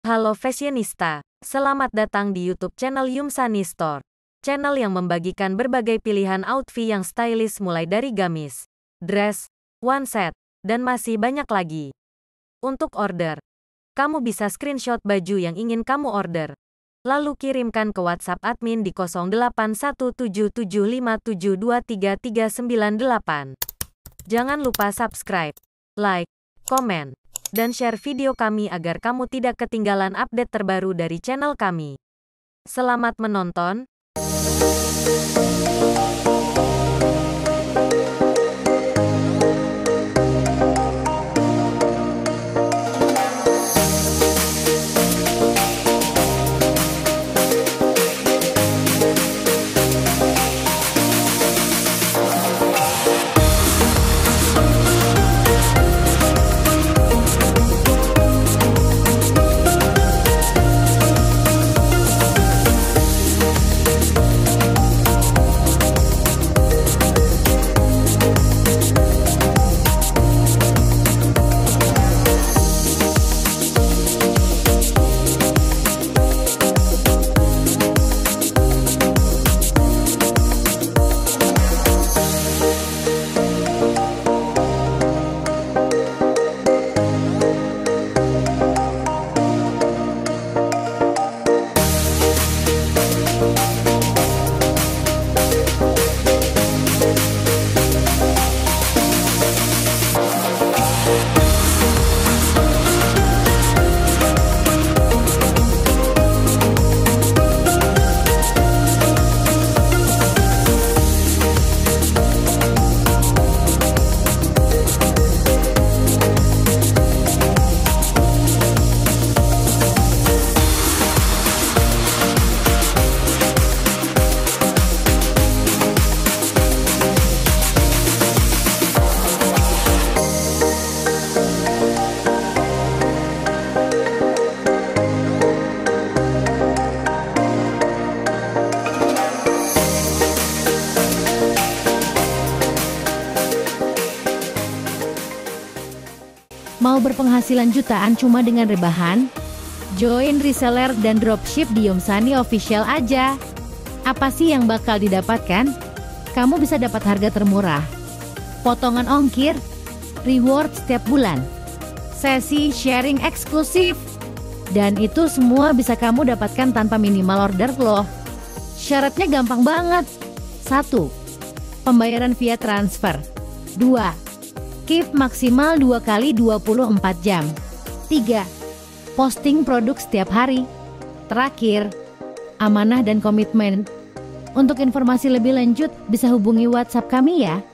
Halo fashionista, selamat datang di YouTube channel Yumsani Store. Channel yang membagikan berbagai pilihan outfit yang stylish mulai dari gamis, dress, one set, dan masih banyak lagi. Untuk order, kamu bisa screenshot baju yang ingin kamu order. Lalu kirimkan ke WhatsApp admin di 081775723398. Jangan lupa subscribe, like, komen, dan share video kami agar kamu tidak ketinggalan update terbaru dari channel kami. Selamat menonton! Mau berpenghasilan jutaan cuma dengan rebahan? Join reseller dan dropship di Yumsani Official aja. Apa sih yang bakal didapatkan? Kamu bisa dapat harga termurah, potongan ongkir, reward setiap bulan, sesi sharing eksklusif, dan itu semua bisa kamu dapatkan tanpa minimal order loh. Syaratnya gampang banget. 1. Pembayaran via transfer. 2. Keep maksimal 2 kali 24 jam. 3. Posting produk setiap hari. Terakhir, amanah dan komitmen. Untuk informasi lebih lanjut bisa hubungi WhatsApp kami ya.